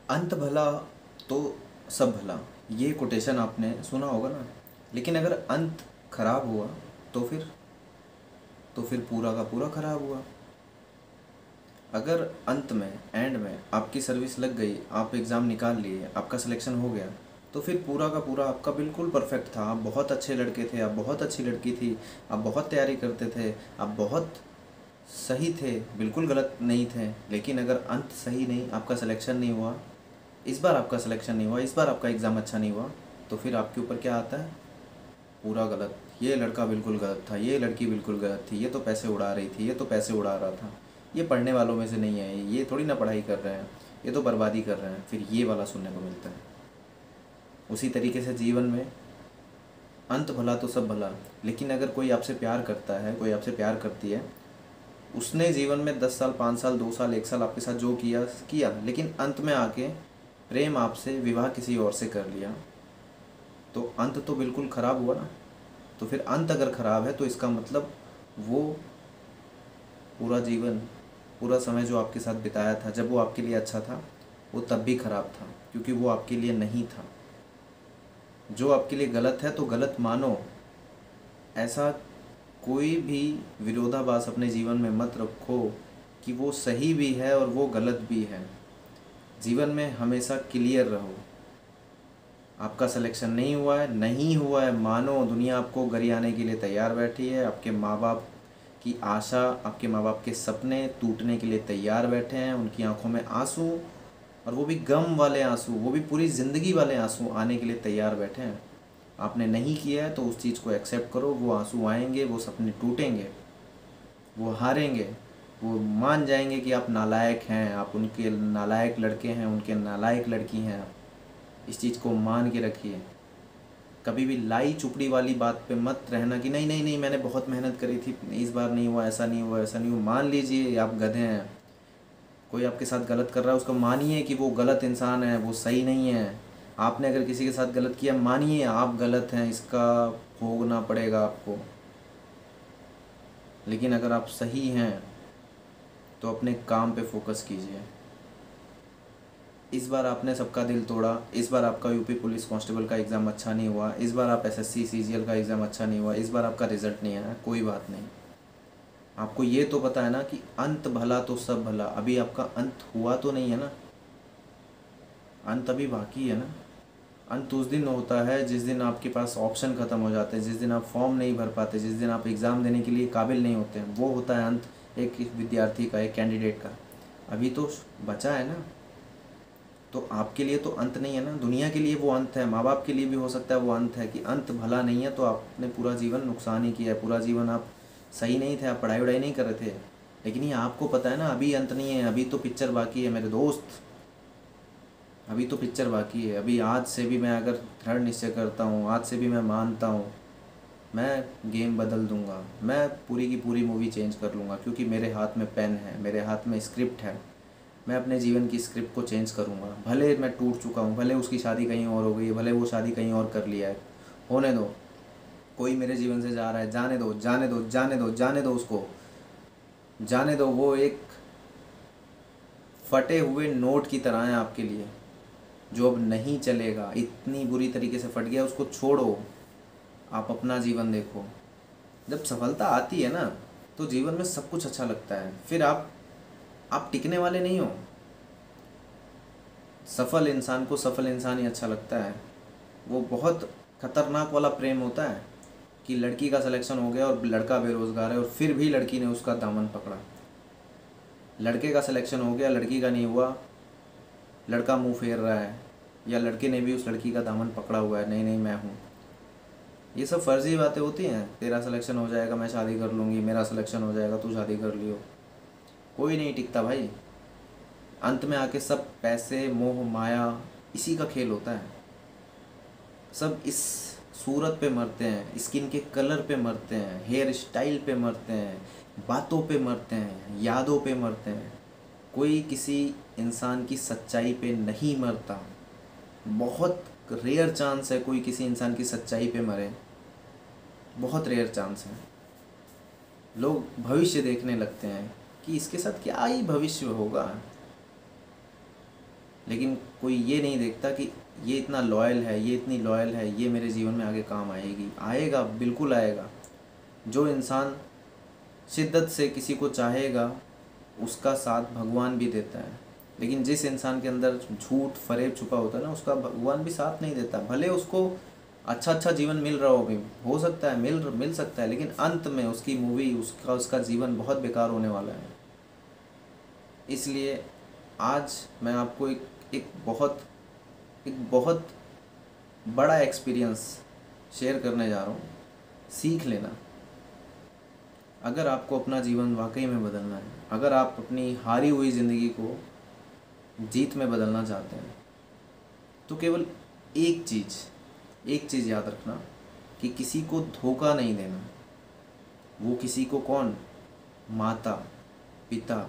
अंत भला तो सब भला, ये कोटेशन आपने सुना होगा ना। लेकिन अगर अंत खराब हुआ तो फिर पूरा का पूरा खराब हुआ। अगर अंत में एंड में आपकी सर्विस लग गई, आप एग्ज़ाम निकाल लिए, आपका सिलेक्शन हो गया, तो फिर पूरा का पूरा आपका बिल्कुल परफेक्ट था। आप बहुत अच्छे लड़के थे, आप बहुत अच्छी लड़की थी, आप बहुत तैयारी करते थे, आप बहुत सही थे, बिल्कुल गलत नहीं थे। लेकिन अगर अंत सही नहीं, आपका सिलेक्शन नहीं हुआ, इस बार आपका सिलेक्शन नहीं हुआ, इस बार आपका एग्ज़ाम अच्छा नहीं हुआ, तो फिर आपके ऊपर क्या आता है? पूरा गलत। ये लड़का बिल्कुल गलत था, ये लड़की बिल्कुल गलत थी, ये तो पैसे उड़ा रही थी, ये तो पैसे उड़ा रहा था, ये पढ़ने वालों में से नहीं है, ये थोड़ी ना पढ़ाई कर रहे हैं, ये तो बर्बादी कर रहे हैं। फिर ये वाला सुनने को मिलता है। उसी तरीके से जीवन में अंत भला तो सब भला। लेकिन अगर कोई आपसे प्यार करता है, कोई आपसे प्यार करती है, उसने जीवन में 10 साल, 5 साल, 2 साल, 1 साल आपके साथ जो किया किया, लेकिन अंत में आके प्रेम आपसे, विवाह किसी और से कर लिया, तो अंत तो बिल्कुल ख़राब हुआ ना। तो फिर अंत अगर ख़राब है तो इसका मतलब वो पूरा जीवन, पूरा समय जो आपके साथ बिताया था, जब वो आपके लिए अच्छा था, वो तब भी ख़राब था, क्योंकि वो आपके लिए नहीं था। जो आपके लिए गलत है तो गलत मानो। ऐसा कोई भी विरोधाभास अपने जीवन में मत रखो कि वो सही भी है और वो गलत भी है। जीवन में हमेशा क्लियर रहो। आपका सिलेक्शन नहीं हुआ है, नहीं हुआ है, मानो दुनिया आपको गरियाने के लिए तैयार बैठी है। आपके माँ बाप की आशा, आपके माँ बाप के सपने टूटने के लिए तैयार बैठे हैं। उनकी आंखों में आंसू, और वो भी गम वाले आंसू, वो भी पूरी ज़िंदगी वाले आंसू आने के लिए तैयार बैठे हैं। आपने नहीं किया है तो उस चीज़ को एक्सेप्ट करो। वो आंसू आएंगे, वो सपने टूटेंगे, वो हारेंगे, वो मान जाएंगे कि आप नालायक हैं, आप उनके नालायक लड़के हैं, उनके नालायक लड़की हैं आप। इस चीज़ को मान के रखिए। कभी भी लाई चुपड़ी वाली बात पे मत रहना कि नहीं नहीं नहीं, मैंने बहुत मेहनत करी थी, इस बार नहीं हुआ, ऐसा नहीं हुआ, ऐसा नहीं हुआ। मान लीजिए आप गधे हैं, कोई आपके साथ गलत कर रहा है, उसको मानिए कि वो गलत इंसान है, वो सही नहीं है। आपने अगर किसी के साथ गलत किया, मानिए आप गलत हैं, इसका भोगना पड़ेगा आपको। लेकिन अगर आप सही हैं तो अपने काम पे फोकस कीजिए। इस बार आपने सबका दिल तोड़ा, इस बार आपका यूपी पुलिस कांस्टेबल का एग्ज़ाम अच्छा नहीं हुआ, इस बार आप एसएससी सीजीएल का एग्ज़ाम अच्छा नहीं हुआ, इस बार आपका रिज़ल्ट नहीं आया, कोई बात नहीं। आपको ये तो पता है ना कि अंत भला तो सब भला। अभी आपका अंत हुआ तो नहीं है ना, अंत अभी बाकी है ना। अंत उस दिन होता है जिस दिन आपके पास ऑप्शन ख़त्म हो जाते हैं, जिस दिन आप फॉर्म नहीं भर पाते, जिस दिन आप एग्ज़ाम देने के लिए काबिल नहीं होते हैं, वो होता है अंत एक विद्यार्थी का, एक कैंडिडेट का। अभी तो बचा है ना। तो आपके लिए तो अंत नहीं है ना, दुनिया के लिए वो अंत है, माँ बाप के लिए भी हो सकता है वो अंत है कि अंत भला नहीं है, तो आपने पूरा जीवन नुकसान ही किया है, पूरा जीवन आप सही नहीं थे, आप पढ़ाई वढ़ाई नहीं कर रहे थे। लेकिन ये आपको पता है ना, अभी अंत नहीं है, अभी तो पिक्चर बाकी है मेरे दोस्त, अभी तो पिक्चर बाकी है। अभी आज से भी मैं अगर दृढ़ निश्चय करता हूँ, आज से भी मैं मानता हूँ, मैं गेम बदल दूंगा, मैं पूरी की पूरी मूवी चेंज कर लूँगा, क्योंकि मेरे हाथ में पेन है, मेरे हाथ में स्क्रिप्ट है। मैं अपने जीवन की स्क्रिप्ट को चेंज करूँगा। भले मैं टूट चुका हूँ, भले उसकी शादी कहीं और हो गई है, भले वो शादी कहीं और कर लिया है, होने दो। कोई मेरे जीवन से जा रहा है, जाने दो, जाने दो, जाने दो, जाने दो उसको, जाने दो। वो एक फटे हुए नोट की तरह है आपके लिए, जो अब नहीं चलेगा, इतनी बुरी तरीके से फट गया, उसको छोड़ो। आप अपना जीवन देखो। जब सफलता आती है ना, तो जीवन में सब कुछ अच्छा लगता है। फिर आप टिकने वाले नहीं हो। सफल इंसान को सफल इंसान ही अच्छा लगता है। वो बहुत खतरनाक वाला प्रेम होता है कि लड़की का सिलेक्शन हो गया और लड़का बेरोज़गार है, और फिर भी लड़की ने उसका दामन पकड़ा। लड़के का सिलेक्शन हो गया, लड़की का नहीं हुआ, लड़का मुंह फेर रहा है, या लड़के ने भी उस लड़की का दामन पकड़ा हुआ है, नहीं नहीं मैं हूँ। ये सब फर्जी बातें होती हैं। तेरा सिलेक्शन हो जाएगा मैं शादी कर लूँगी, मेरा सिलेक्शन हो जाएगा तू शादी कर लियो। कोई नहीं टिकता भाई। अंत में आके सब पैसे, मोह माया, इसी का खेल होता है। सब इस सूरत पे मरते हैं, स्किन के कलर पे मरते हैं, हेयर स्टाइल पे मरते हैं, बातों पे मरते हैं, यादों पे मरते हैं। कोई किसी इंसान की सच्चाई पे नहीं मरता। बहुत रेयर चांस है कोई किसी इंसान की सच्चाई पे मरे, बहुत रेयर चांस है। लोग भविष्य देखने लगते हैं कि इसके साथ क्या ही भविष्य होगा। लेकिन कोई ये नहीं देखता कि ये इतना लॉयल है, ये इतनी लॉयल है, ये मेरे जीवन में आगे काम आएगी। आएगा, बिल्कुल आएगा। जो इंसान शिद्दत से किसी को चाहेगा उसका साथ भगवान भी देता है, लेकिन जिस इंसान के अंदर झूठ फरेब छुपा होता है ना, उसका भगवान भी साथ नहीं देता। भले उसको अच्छा जीवन मिल रहा हो सकता है, मिल सकता है, लेकिन अंत में उसकी मूवी, उसका जीवन बहुत बेकार होने वाला है। इसलिए आज मैं आपको एक बहुत बड़ा एक्सपीरियंस शेयर करने जा रहा हूँ। सीख लेना। अगर आपको अपना जीवन वाकई में बदलना है, अगर आप अपनी हारी हुई ज़िंदगी को जीत में बदलना चाहते हैं, तो केवल एक चीज़ याद रखना कि किसी को धोखा नहीं देना। वो किसी को कौन? माता, पिता,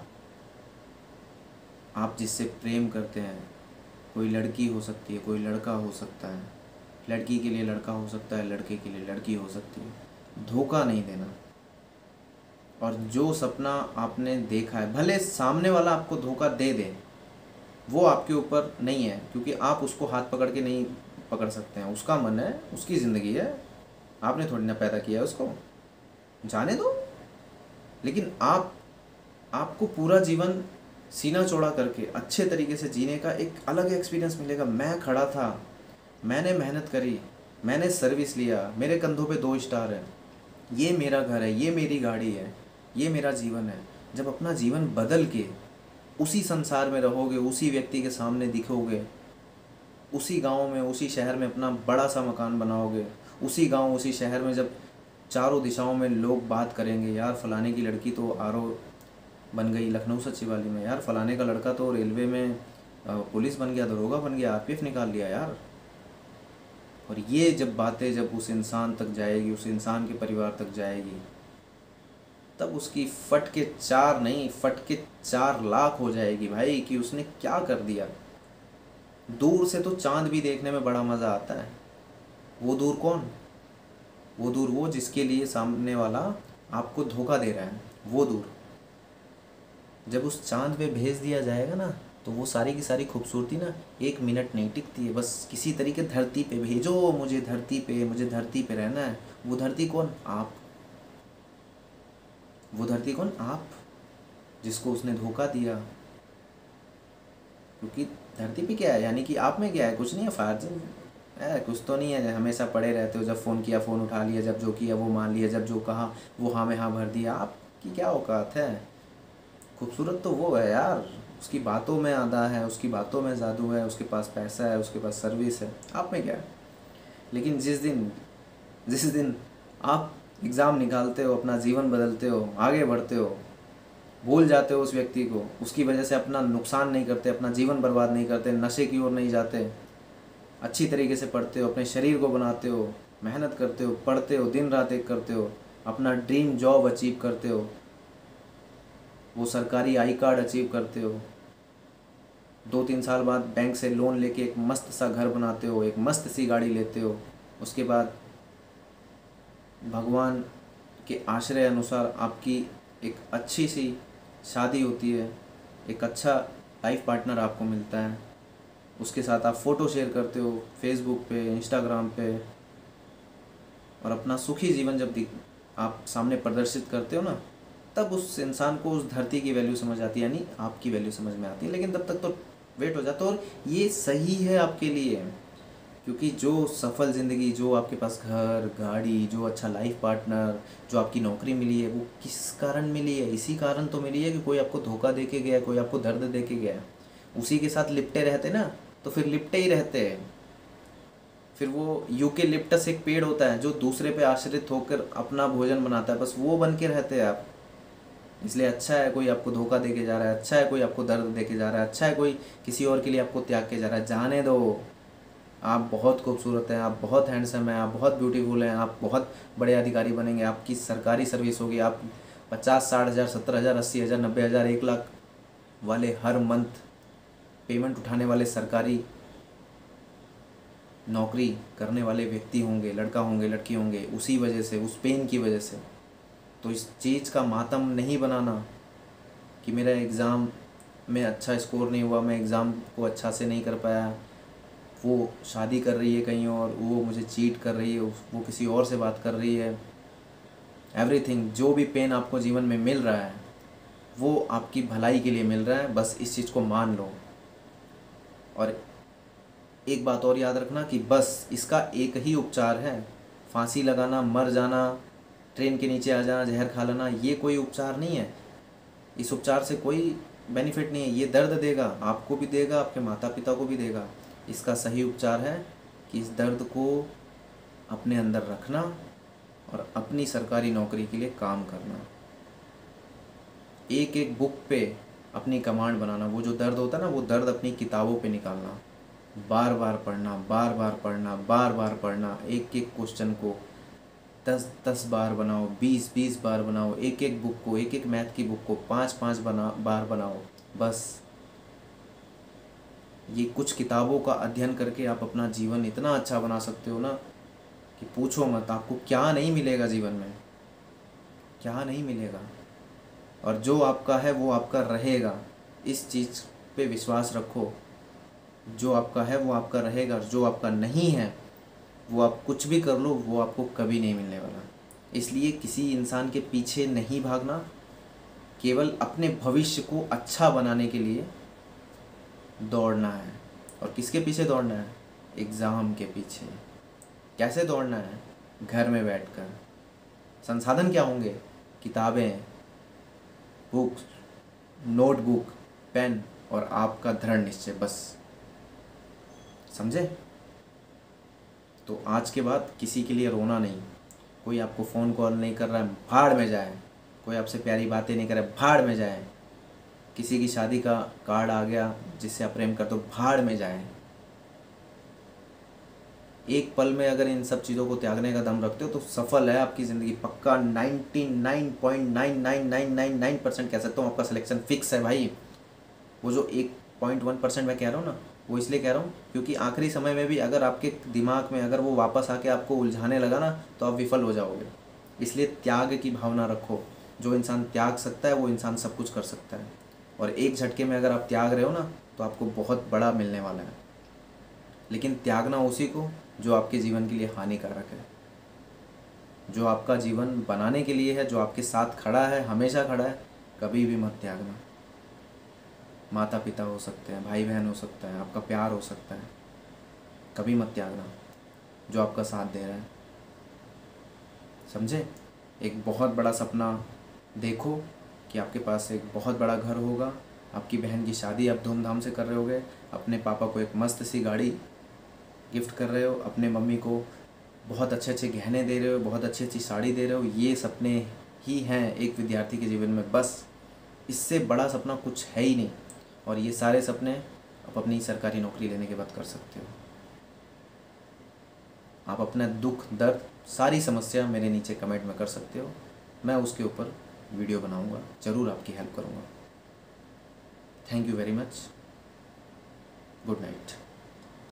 आप जिससे प्रेम करते हैं। कोई लड़की हो सकती है, कोई लड़का हो सकता है, लड़की के लिए लड़का हो सकता है, लड़के के लिए लड़की हो सकती है। धोखा नहीं देना। और जो सपना आपने देखा है, भले सामने वाला आपको धोखा दे दे, वो आपके ऊपर नहीं है, क्योंकि आप उसको हाथ पकड़ के नहीं पकड़ सकते हैं। उसका मन है, उसकी ज़िंदगी है, आपने थोड़ी ना पैदा किया है उसको, जाने दो। लेकिन आपको पूरा जीवन सीना चौड़ा करके अच्छे तरीके से जीने का एक अलग एक्सपीरियंस मिलेगा। मैं खड़ा था, मैंने मेहनत करी, मैंने सर्विस लिया, मेरे कंधों पे 2 स्टार है, ये मेरा घर है, ये मेरी गाड़ी है, ये मेरा जीवन है। जब अपना जीवन बदल के उसी संसार में रहोगे, उसी व्यक्ति के सामने दिखोगे, उसी गांव में, उसी शहर में अपना बड़ा सा मकान बनाओगे, उसी गांव, उसी शहर में जब चारों दिशाओं में लोग बात करेंगे, यार फलाने की लड़की तो आरओ बन गई लखनऊ सचिवालय में, यार फलाने का लड़का तो रेलवे में पुलिस बन गया, दरोगा बन गया, आरपीएफ निकाल लिया यार। और ये जब बातें जब उस इंसान तक जाएगी, उस इंसान के परिवार तक जाएगी, तब उसकी फट के 4 नहीं, फट के 4 लाख हो जाएगी भाई, कि उसने क्या कर दिया। दूर से तो चांद भी देखने में बड़ा मज़ा आता है। वो दूर कौन? वो दूर वो जिसके लिए सामने वाला आपको धोखा दे रहा है। वो दूर जब उस चांद पे भेज दिया जाएगा ना, तो वो सारी की सारी खूबसूरती ना 1 मिनट नहीं टिकती है। बस किसी तरीके धरती पे भेजो, मुझे धरती पे रहना है। वो धरती कौन? आप। वो धरती कौन? आप, जिसको उसने धोखा दिया। क्योंकि धरती पे क्या है, यानी कि आप में क्या है? कुछ नहीं है, फार्जिन है, कुछ तो नहीं है। हमेशा पड़े रहते हो, जब फ़ोन किया फ़ोन उठा लिया, जब जो किया वो मान लिया, जब जो कहा वो हाँ में हाँ भर दिया। आपकी क्या औकात है? खूबसूरत तो वो है यार, उसकी बातों में आधा है, उसकी बातों में जादू है, उसके पास पैसा है, उसके पास सर्विस है। आप में क्या है? लेकिन जिस दिन आप एग्ज़ाम निकालते हो, अपना जीवन बदलते हो, आगे बढ़ते हो, भूल जाते हो उस व्यक्ति को, उसकी वजह से अपना नुकसान नहीं करते, अपना जीवन बर्बाद नहीं करते, नशे की ओर नहीं जाते, अच्छी तरीके से पढ़ते हो, अपने शरीर को बनाते हो, मेहनत करते हो, पढ़ते हो, दिन रात एक करते हो, अपना ड्रीम जॉब अचीव करते हो, वो सरकारी आई कार्ड अचीव करते हो, 2-3 साल बाद बैंक से लोन लेके एक मस्त सा घर बनाते हो, एक मस्त सी गाड़ी लेते हो, उसके बाद भगवान के आश्रय अनुसार आपकी एक अच्छी सी शादी होती है, एक अच्छा लाइफ पार्टनर आपको मिलता है, उसके साथ आप फ़ोटो शेयर करते हो फेसबुक पे, इंस्टाग्राम पे, और अपना सुखी जीवन जब आप सामने प्रदर्शित करते हो ना, तब उस इंसान को उस धरती की वैल्यू समझ आती है, यानी आपकी वैल्यू समझ में आती है। लेकिन तब तक तो वेट हो जाता है। और ये सही है आपके लिए, क्योंकि जो सफल ज़िंदगी, जो आपके पास घर गाड़ी, जो अच्छा लाइफ पार्टनर, जो आपकी नौकरी मिली है, वो किस कारण मिली है? इसी कारण तो मिली है कि कोई आपको धोखा दे के गया, कोई आपको दर्द दे के गया। उसी के साथ लिपटे रहते ना, तो फिर लिपटे ही रहते हैं। फिर वो यूकेलिप्टस एक पेड़ होता है जो दूसरे पे आश्रित होकर अपना भोजन बनाता है, बस वो बन के रहते हैं आप। इसलिए अच्छा है कोई आपको धोखा दे के जा रहा है, अच्छा है कोई आपको दर्द दे के जा रहा है, अच्छा है कोई किसी और के लिए आपको त्याग के जा रहा है। जाने दो। आप बहुत खूबसूरत हैं, आप बहुत हैंडसम हैं, आप बहुत ब्यूटीफुल हैं, आप बहुत बड़े अधिकारी बनेंगे, आपकी सरकारी सर्विस होगी, आप 50-60 हज़ार, 70 हज़ार, 80 हज़ार, 90 हज़ार, 1 लाख वाले हर मंथ पेमेंट उठाने वाले सरकारी नौकरी करने वाले व्यक्ति होंगे, लड़का होंगे, लड़की होंगे, उसी वजह से, उस पेन की वजह से। तो इस चीज़ का मातम नहीं बनाना कि मेरा एग्ज़ाम में अच्छा स्कोर नहीं हुआ, मैं एग्ज़ाम को अच्छा से नहीं कर पाया, वो शादी कर रही है कहीं और, वो मुझे चीट कर रही है, वो किसी और से बात कर रही है, एवरीथिंग, जो भी पेन आपको जीवन में मिल रहा है वो आपकी भलाई के लिए मिल रहा है, बस इस चीज़ को मान लो। और एक बात और याद रखना कि बस इसका एक ही उपचार है, फांसी लगाना, मर जाना, ट्रेन के नीचे आ जाना, जहर खा लेना, ये कोई उपचार नहीं है। इस उपचार से कोई बेनिफिट नहीं है। ये दर्द देगा, आपको भी देगा, आपके माता पिता को भी देगा। इसका सही उपचार है कि इस दर्द को अपने अंदर रखना और अपनी सरकारी नौकरी के लिए काम करना। एक एक बुक पे अपनी कमांड बनाना। वो जो दर्द होता है ना, वो दर्द अपनी किताबों पे निकालना, बार बार पढ़ना, बार बार पढ़ना, बार बार पढ़ना। एक एक क्वेश्चन को 10 बार बनाओ, 20 बार बनाओ। एक एक बुक को, एक एक मैथ की बुक को 5 बार बनाओ। बस ये कुछ किताबों का अध्ययन करके आप अपना जीवन इतना अच्छा बना सकते हो ना कि पूछो मत। आपको क्या नहीं मिलेगा जीवन में, क्या नहीं मिलेगा। और जो आपका है वो आपका रहेगा, इस चीज़ पे विश्वास रखो। जो आपका है वो आपका रहेगा, जो आपका नहीं है वो आप कुछ भी कर लो, वो आपको कभी नहीं मिलने वाला। इसलिए किसी इंसान के पीछे नहीं भागना, केवल अपने भविष्य को अच्छा बनाने के लिए दौड़ना है। और किसके पीछे दौड़ना है? एग्ज़ाम के पीछे। कैसे दौड़ना है? घर में बैठकर। संसाधन क्या होंगे? किताबें, बुक्स, नोटबुक, पेन और आपका दृढ़ निश्चय, बस। समझे? तो आज के बाद किसी के लिए रोना नहीं। कोई आपको फ़ोन कॉल नहीं कर रहा है, भाड़ में जाए। कोई आपसे प्यारी बातें नहीं कर रहा है, भाड़ में जाए। किसी की शादी का कार्ड आ गया जिससे आप प्रेम करते हो, भाड़ में जाए। एक पल में अगर इन सब चीज़ों को त्यागने का दम रखते हो तो सफल है आपकी ज़िंदगी, पक्का। 99.99999% कह सकता हूँ आपका सिलेक्शन फिक्स है भाई। वो जो 1.1% मैं कह रहा हूँ ना, वो इसलिए कह रहा हूँ क्योंकि आखिरी समय में भी अगर आपके दिमाग में अगर वो वापस आके आपको उलझाने लगा ना, तो आप विफल हो जाओगे। इसलिए त्याग की भावना रखो। जो इंसान त्याग सकता है वो इंसान सब कुछ कर सकता है। और एक झटके में अगर आप त्याग रहे हो ना, तो आपको बहुत बड़ा मिलने वाला है। लेकिन त्यागना उसी को जो आपके जीवन के लिए हानिकारक है, जो आपका जीवन बनाने के लिए है, जो आपके साथ खड़ा है, हमेशा खड़ा है। कभी भी मत त्यागना। माता पिता हो सकते हैं, भाई बहन हो सकता है, आपका प्यार हो सकता है। कभी मत त्यागना जो आपका साथ दे रहा है। समझे? एक बहुत बड़ा सपना देखो कि आपके पास एक बहुत बड़ा घर होगा, आपकी बहन की शादी आप धूमधाम से कर रहे होगे, अपने पापा को एक मस्त सी गाड़ी गिफ्ट कर रहे हो, अपने मम्मी को बहुत अच्छे अच्छे गहने दे रहे हो, बहुत अच्छी अच्छी साड़ी दे रहे हो। ये सपने ही हैं एक विद्यार्थी के जीवन में, बस। इससे बड़ा सपना कुछ है ही नहीं। और ये सारे सपने आप अपनी सरकारी नौकरी लेने के बाद कर सकते हो। आप अपना दुख, दर्द, सारी समस्या मेरे नीचे कमेंट में कर सकते हो। मैं उसके ऊपर वीडियो बनाऊंगा, ज़रूर आपकी हेल्प करूंगा। Thank you very much. Good night.